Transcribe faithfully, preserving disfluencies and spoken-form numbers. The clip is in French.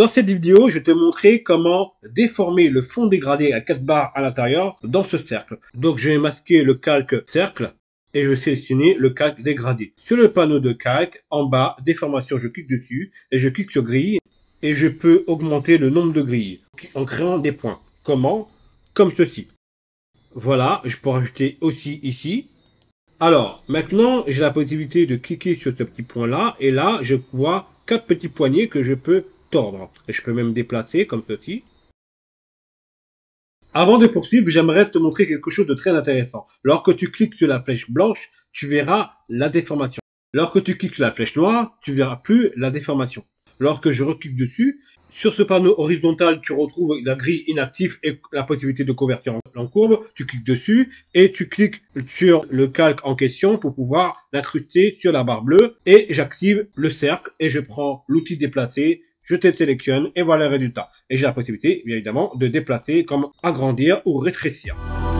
Dans cette vidéo, je vais te montrer comment déformer le fond dégradé à quatre barres à l'intérieur dans ce cercle. Donc je vais masquer le calque cercle et je vais sélectionner le calque dégradé. Sur le panneau de calque, en bas, déformation, je clique dessus et je clique sur grille et je peux augmenter le nombre de grilles en créant des points. Comment? Comme ceci. Voilà, je peux rajouter aussi ici. Alors, maintenant, j'ai la possibilité de cliquer sur ce petit point-là et là, je vois quatre petits poignets que je peux tordre. Et je peux même déplacer comme ceci. Avant de poursuivre, j'aimerais te montrer quelque chose de très intéressant. Lorsque tu cliques sur la flèche blanche, tu verras la déformation. Lorsque tu cliques sur la flèche noire, tu verras plus la déformation. Lorsque je reclique dessus, sur ce panneau horizontal, tu retrouves la grille inactive et la possibilité de convertir en courbe. Tu cliques dessus et tu cliques sur le calque en question pour pouvoir l'incruster sur la barre bleue. Et j'active le cercle et je prends l'outil déplacer. Je te sélectionne et voilà le résultat. Et j'ai la possibilité, bien évidemment, de déplacer comme agrandir ou rétrécir.